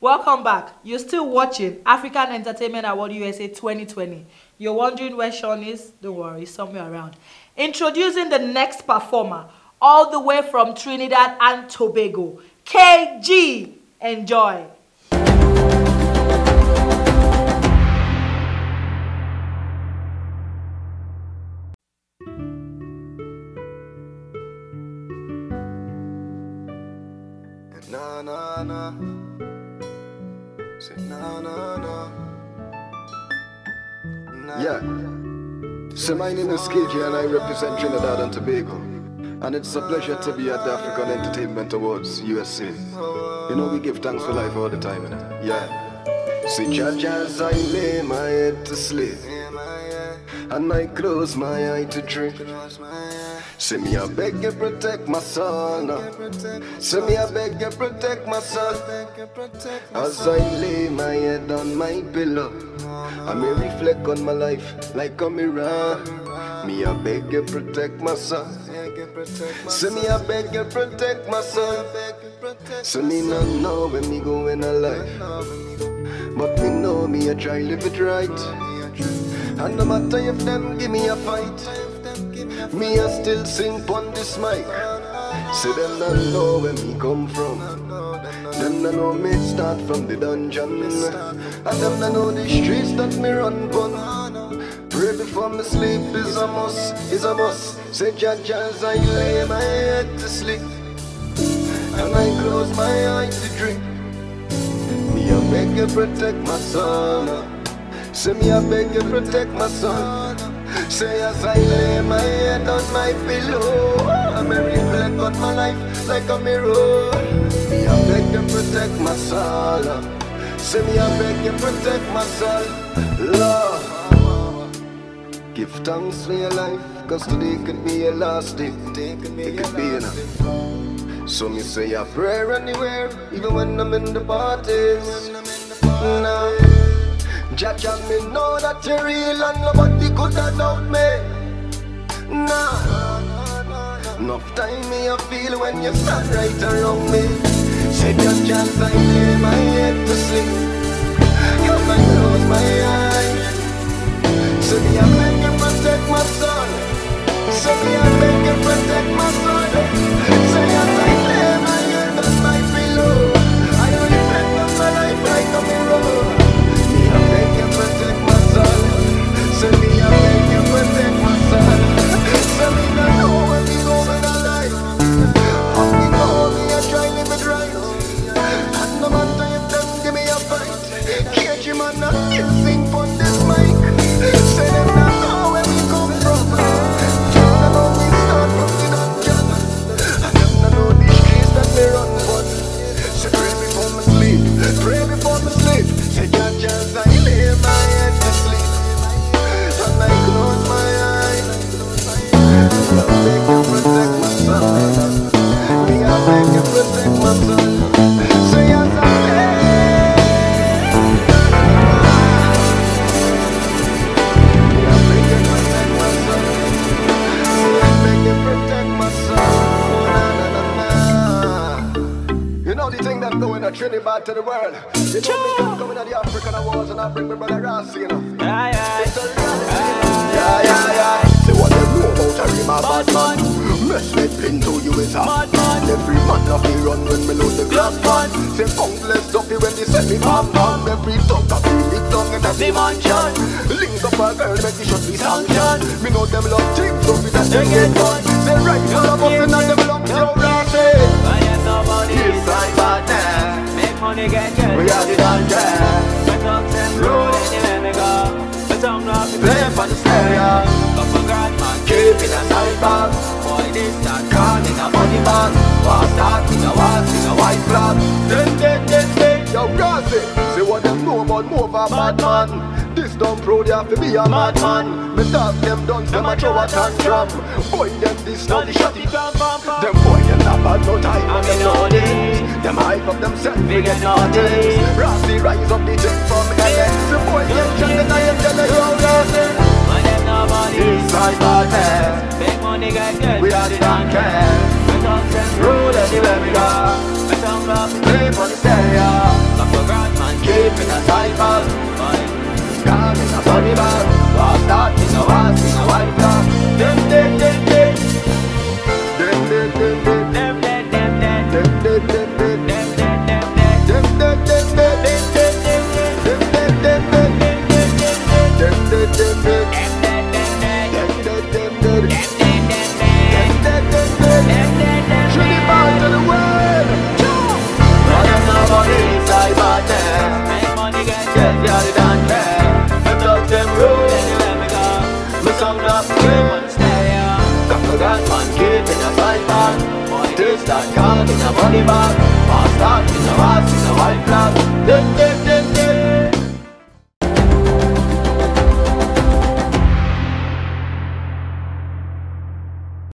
Welcome back. You're still watching African Entertainment Award USA 2020. You're wondering where Sean is? Don't worry, he's somewhere around. Introducing the next performer, all the way from Trinidad and Tobago, KG. Enjoy. Na na na, say na na na. Yeah. So my name is KG and I represent Trinidad and Tobago. And it's a pleasure to be at the African Entertainment Awards USA. You know we give thanks for life all the time, innit? Yeah. See judge as I lay my head to sleep, and I close my eye to drink. Say me I beg you protect my son. Say me I beg you protect my son. As I lay my head on my pillow, I may reflect on my life like a mirror. Me I beg you protect my son. Say me I beg you protect my son. So me not know when me go in a life, but me know me I try live it right. And no matter if them give me a fight, me I still sing pon this mic. Say them not know where me come from. Them not know me start from the dungeon. And them not know the streets that me run pon. Pray before me sleep is a must, is a must. Say judge as I lay my head to sleep, and I close my eyes to drink. Me I beg you protect my son. Say me I beg you protect my son. Say as I lay my head on my pillow, I may reflect on my life like a mirror. Me I beg you protect my soul. Say me I beg you protect my soul. Lord, give thanks for your life, cause today could be your last day. It could be enough. So me say a prayer anywhere, even when I'm in the parties. Nah. Judge and me know that you're real and nobody could have doubt me. Nah. Enough time me I feel when you stand right around me. Say judge as I lay my head to sleep, and I close my eyes. Say me I beg you protect my son. Say me I beg you protect my son. Say as I lay my head on my pillow, I reflect on my life like a mirror. I beg you protect my son. Say me I beg you protect my son. Say me not know when we go in our life. How we go, me I try live it right. And no matter if them give me a fight, catch him and not still sing on this mic. Say them not know where we come from. Them not know we start from the dungeon. And them not know the streets that we run on. Say pray before me sleep, pray before me sleep. Say judge as I lay my head to sleep, and I close my eyes. Me I beg you protect my son. Me I beg you protect my son. Say as I lay. Me I beg you protect my son. Me I beg you protect my son. Na, na, na, na. You know the thing that going at Trinidad to the world. You know me coming at the African Awards and I bring my brother Rossi, you know. It's a reality. Say what they know about a real bad man. Mess with Pinto, you is a bad man. Every man of me run when me load the glass pan. Say countless duffy when they send me pam pam. Every dog of me big tongue in the mansion. Link up a girl, make it shut me sanction. Me know them love team, so we that they get fun. Say right, all of us and them love Joe Rossi. I am nobody inside bad man. Money get good. We are the dungeon. My tongue and road anywhere me go. My tongue not be Play for the stereo. Up a grand man, Keep it a side bag. boy this that Call in a money bag. Was start with a watch in a white flag. Then yo Rossi. Say what them know about move a bad man. This dumb pro they have to be a madman. Me dog them done them a throw a tantrum. Boy them this now the shotty. Them boy them not bad no time and them know this. Them hype up themselves we get notice. Rossi rise up the thing from LX. The boy get shot and I am telling you Rossi. My name nobody Inside bad man. Big money get good. We are the dungeon. My tongue and Road anywhere we go. my tongue not be Play for the stereo. Up a grand that man keep in a side bag. Boy, this that card in a money bag. Pass that in a house in a white flag.